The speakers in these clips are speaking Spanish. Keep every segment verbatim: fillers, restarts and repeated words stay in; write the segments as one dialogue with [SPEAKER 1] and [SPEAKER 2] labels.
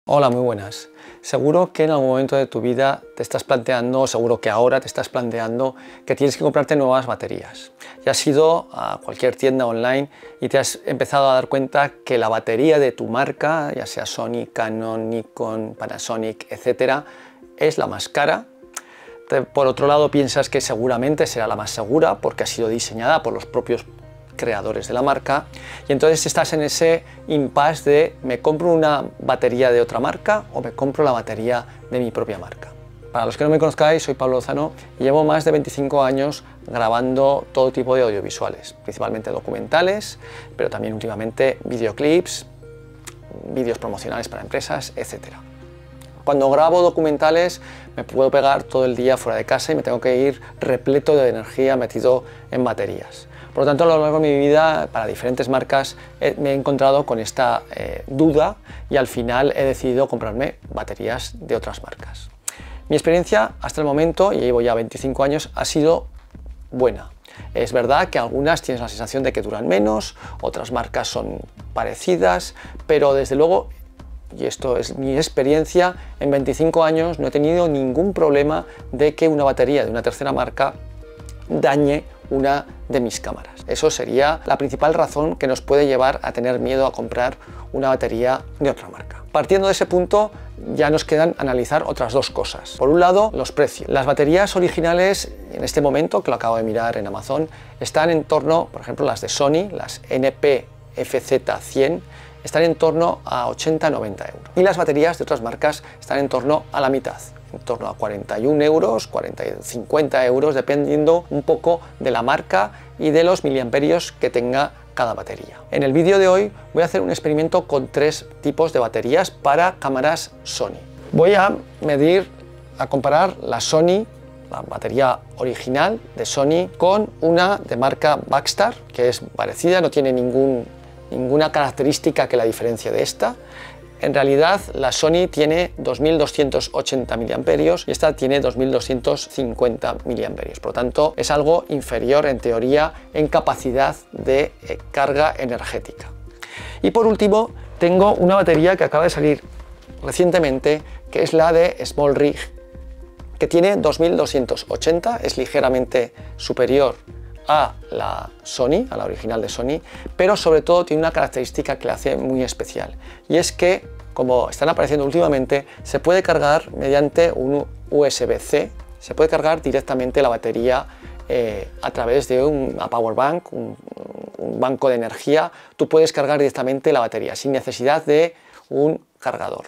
[SPEAKER 1] Hola, muy buenas. Seguro que en algún momento de tu vida te estás planteando, seguro que ahora te estás planteando que tienes que comprarte nuevas baterías. Ya has ido a cualquier tienda online y te has empezado a dar cuenta que la batería de tu marca, ya sea Sony, Canon, Nikon, Panasonic, etcétera, es la más cara. Por otro lado, piensas que seguramente será la más segura porque ha sido diseñada por los propios creadores de la marca, y entonces estás en ese impasse de ¿me compro una batería de otra marca o me compro la batería de mi propia marca? Para los que no me conozcáis, soy Pablo Lozano y llevo más de veinticinco años grabando todo tipo de audiovisuales, principalmente documentales, pero también últimamente videoclips, vídeos promocionales para empresas, etcétera. Cuando grabo documentales me puedo pegar todo el día fuera de casa y me tengo que ir repleto de energía, metido en baterías. Por lo tanto, a lo largo de mi vida, para diferentes marcas, eh, me he encontrado con esta eh, duda y al final he decidido comprarme baterías de otras marcas. Mi experiencia hasta el momento, y llevo ya veinticinco años, ha sido buena. Es verdad que algunas tienes la sensación de que duran menos, otras marcas son parecidas, pero desde luego, y esto es mi experiencia, en veinticinco años no he tenido ningún problema de que una batería de una tercera marca dañe una de mis cámaras. Eso sería la principal razón que nos puede llevar a tener miedo a comprar una batería de otra marca. Partiendo de ese punto, ya nos quedan analizar otras dos cosas. Por un lado, los precios. Las baterías originales, en este momento, que lo acabo de mirar en Amazon, están en torno, por ejemplo, las de Sony, las N P F Z cien, están en torno a ochenta a noventa euros. Y las baterías de otras marcas están en torno a la mitad, en torno a cuarenta y un euros, cuarenta y cincuenta euros, dependiendo un poco de la marca y de los miliamperios que tenga cada batería. En el vídeo de hoy voy a hacer un experimento con tres tipos de baterías para cámaras Sony. Voy a medir, a comparar la Sony, la batería original de Sony, con una de marca Backstar, que es parecida, no tiene ningún, ninguna característica que la diferencie de esta. En realidad la Sony tiene dos mil doscientos ochenta miliamperios y esta tiene dos mil doscientos cincuenta miliamperios. Por lo tanto, es algo inferior en teoría en capacidad de eh, carga energética. Y por último, tengo una batería que acaba de salir recientemente, que es la de SmallRig, que tiene dos mil doscientos ochenta, es ligeramente superior a la Sony, a la original de Sony, pero sobre todo tiene una característica que la hace muy especial, y es que, como están apareciendo últimamente, se puede cargar mediante un U S B C, se puede cargar directamente la batería eh, a través de una power bank, un, un banco de energía. Tú puedes cargar directamente la batería sin necesidad de un cargador.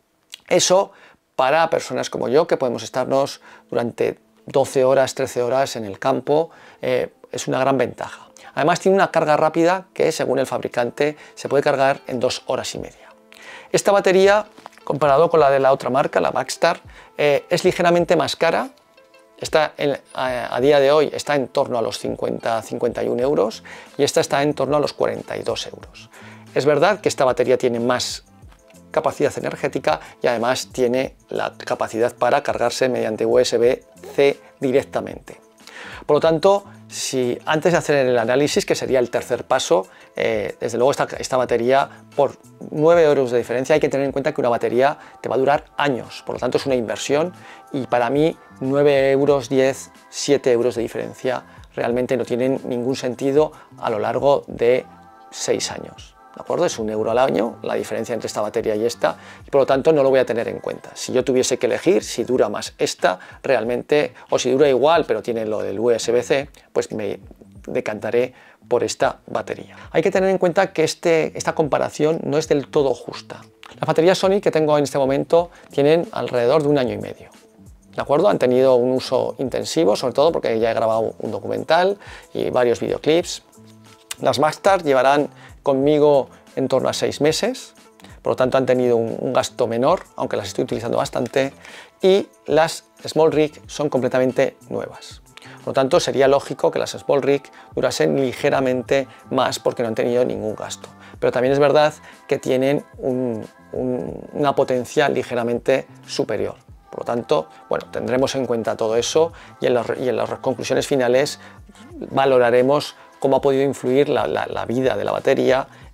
[SPEAKER 1] Eso para personas como yo, que podemos estarnos durante doce horas, trece horas en el campo, eh, es una gran ventaja. Además tiene una carga rápida que, según el fabricante, se puede cargar en dos horas y media. Esta batería, comparado con la de la otra marca, la Backstar, eh, es ligeramente más cara. Está en, a, a día de hoy está en torno a los cincuenta a cincuenta y un euros y esta está en torno a los cuarenta y dos euros. Es verdad que esta batería tiene más capacidad energética y además tiene la capacidad para cargarse mediante U S B C directamente. Por lo tanto, si antes de hacer el análisis, que sería el tercer paso, eh, desde luego esta, esta batería, por nueve euros de diferencia, hay que tener en cuenta que una batería te va a durar años, por lo tanto es una inversión, y para mí nueve euros, diez, siete euros de diferencia realmente no tienen ningún sentido a lo largo de seis años. ¿De acuerdo? Es un euro al año la diferencia entre esta batería y esta, y por lo tanto no lo voy a tener en cuenta. Si yo tuviese que elegir si dura más esta realmente, o si dura igual pero tiene lo del U S B C, pues me decantaré por esta batería. Hay que tener en cuenta que este, esta comparación no es del todo justa. Las baterías Sony que tengo en este momento tienen alrededor de un año y medio. ¿De acuerdo? Han tenido un uso intensivo, sobre todo porque ya he grabado un documental y varios videoclips. Las Backstar llevarán conmigo en torno a seis meses, por lo tanto han tenido un, un gasto menor, aunque las estoy utilizando bastante, y las SmallRig son completamente nuevas. Por lo tanto, sería lógico que las SmallRig durasen ligeramente más porque no han tenido ningún gasto. Pero también es verdad que tienen un, un, una potencia ligeramente superior. Por lo tanto, bueno, tendremos en cuenta todo eso y en, los, y en las conclusiones finales valoraremos cómo ha podido influir la, la, la vida de la batería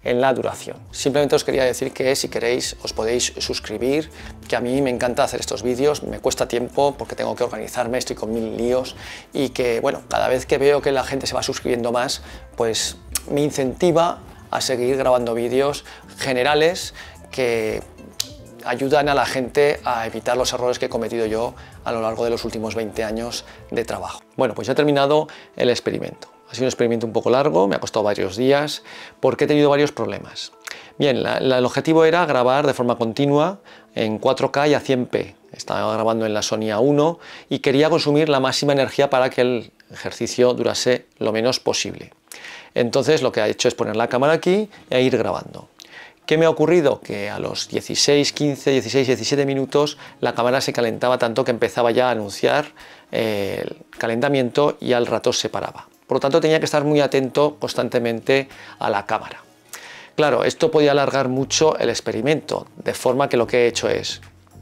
[SPEAKER 1] en la duración. Simplemente os quería decir que si queréis os podéis suscribir, que a mí me encanta hacer estos vídeos, me cuesta tiempo porque tengo que organizarme, estoy con mil líos y que bueno, cada vez que veo que la gente se va suscribiendo más, pues me incentiva a seguir grabando vídeos generales que ayudan a la gente a evitar los errores que he cometido yo a lo largo de los últimos veinte años de trabajo. Bueno, pues ya he terminado el experimento. Ha sido un experimento un poco largo, me ha costado varios días porque he tenido varios problemas. Bien, la, la, el objetivo era grabar de forma continua en cuatro K y a cien P. Estaba grabando en la Sony A uno y quería consumir la máxima energía para que el ejercicio durase lo menos posible. Entonces lo que he hecho es poner la cámara aquí e ir grabando. ¿Qué me ha ocurrido? Que a los dieciséis, quince, dieciséis, diecisiete minutos la cámara se calentaba tanto que empezaba ya a anunciar eh, el calentamiento y al rato se paraba. Por lo tanto tenía que estar muy atento constantemente a la cámara. Claro, esto podía alargar mucho el experimento, de forma que lo que he hecho es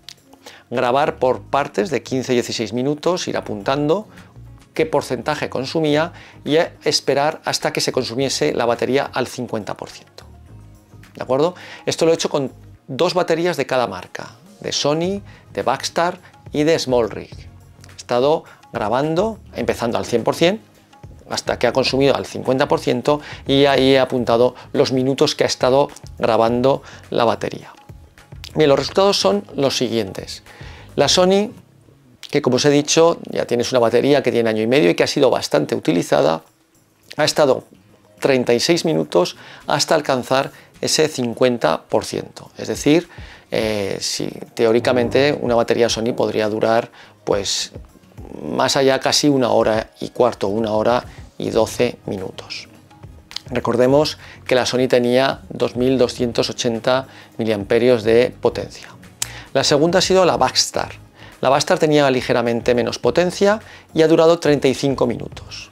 [SPEAKER 1] grabar por partes de quince a dieciséis minutos, ir apuntando qué porcentaje consumía y esperar hasta que se consumiese la batería al cincuenta por ciento. ¿De acuerdo? Esto lo he hecho con dos baterías de cada marca, de Sony, de Backstar y de SmallRig. He estado grabando, empezando al cien por cien, hasta que ha consumido al cincuenta por ciento y ahí he apuntado los minutos que ha estado grabando la batería. Bien, los resultados son los siguientes. La Sony, que como os he dicho, ya tienes una batería que tiene año y medio y que ha sido bastante utilizada, ha estado treinta y seis minutos hasta alcanzar ese cincuenta por ciento. Es decir, eh, si teóricamente una batería Sony podría durar pues más allá casi una hora y cuarto, una hora y doce minutos. Recordemos que la Sony tenía dos mil doscientos ochenta miliamperios de potencia. La segunda ha sido la Backstar. La Backstar tenía ligeramente menos potencia y ha durado treinta y cinco minutos.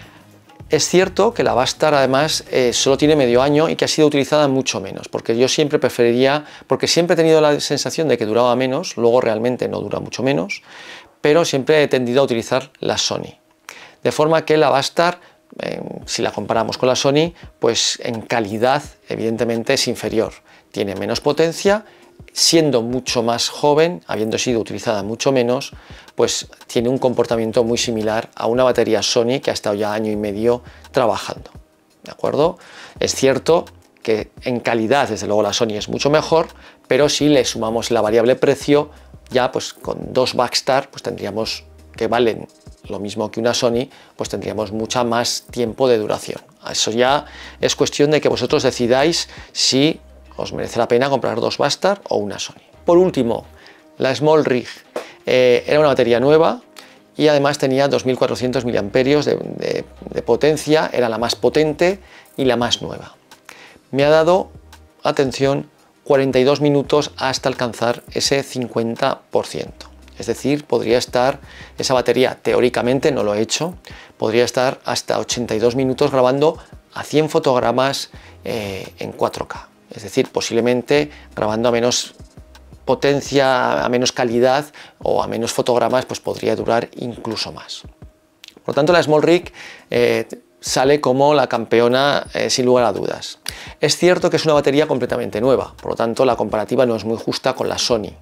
[SPEAKER 1] Es cierto que la Backstar además eh, solo tiene medio año y que ha sido utilizada mucho menos, porque yo siempre preferiría, porque siempre he tenido la sensación de que duraba menos, luego realmente no dura mucho menos, pero siempre he tendido a utilizar la Sony. De forma que la Backstar, eh, si la comparamos con la Sony, pues en calidad evidentemente es inferior, tiene menos potencia, siendo mucho más joven, habiendo sido utilizada mucho menos, pues tiene un comportamiento muy similar a una batería Sony que ha estado ya año y medio trabajando. ¿De acuerdo? Es cierto que en calidad, desde luego, la Sony es mucho mejor, pero si le sumamos la variable precio, ya pues con dos Backstar pues tendríamos, que valen lo mismo que una Sony, pues tendríamos mucha más tiempo de duración. Eso ya es cuestión de que vosotros decidáis si os merece la pena comprar dos Backstar o una Sony. Por último, la SmallRig eh, era una batería nueva y además tenía dos mil cuatrocientos miliamperios de, de, de potencia, era la más potente y la más nueva. Me ha dado, atención, cuarenta y dos minutos hasta alcanzar ese cincuenta por ciento. Es decir, podría estar esa batería, teóricamente no lo he hecho, podría estar hasta ochenta y dos minutos grabando a cien fotogramas eh, en cuatro K. Es decir, posiblemente grabando a menos potencia, a menos calidad o a menos fotogramas, pues podría durar incluso más. Por lo tanto, la SmallRig eh, sale como la campeona eh, sin lugar a dudas. Es cierto que es una batería completamente nueva, por lo tanto la comparativa no es muy justa con la Sony.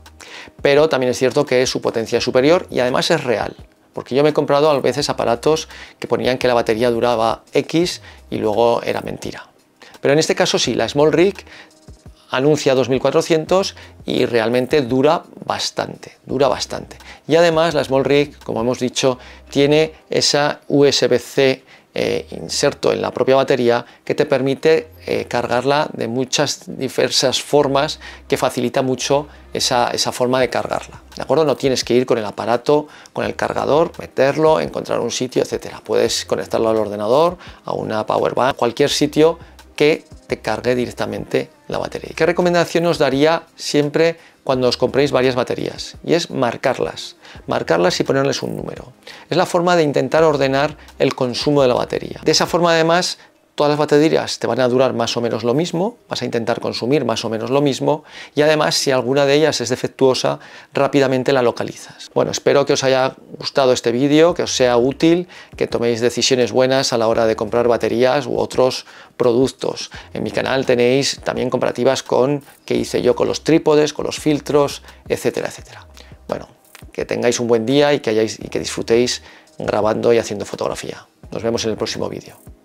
[SPEAKER 1] Pero también es cierto que su potencia es superior y además es real. Porque yo me he comprado a veces aparatos que ponían que la batería duraba X y luego era mentira. Pero en este caso sí, la SmallRig anuncia dos mil cuatrocientos y realmente dura bastante, dura bastante. Y además la SmallRig, como hemos dicho, tiene esa U S B C eh, inserto en la propia batería que te permite eh, cargarla de muchas diversas formas, que facilita mucho esa, esa forma de cargarla. ¿De acuerdo? No tienes que ir con el aparato, con el cargador, meterlo, encontrar un sitio, etcétera. Puedes conectarlo al ordenador, a una powerbank, cualquier sitio que te cargue directamente la batería. ¿Qué recomendación os daría siempre cuando os compréis varias baterías? Y es marcarlas, marcarlas y ponerles un número. Es la forma de intentar ordenar el consumo de la batería. De esa forma además todas las baterías te van a durar más o menos lo mismo, vas a intentar consumir más o menos lo mismo y además si alguna de ellas es defectuosa rápidamente la localizas. Bueno, espero que os haya gustado este vídeo, que os sea útil, que toméis decisiones buenas a la hora de comprar baterías u otros productos. En mi canal tenéis también comparativas con qué hice yo con los trípodes, con los filtros, etcétera, etcétera. Bueno, que tengáis un buen día y que, hayáis, y que disfrutéis grabando y haciendo fotografía. Nos vemos en el próximo vídeo.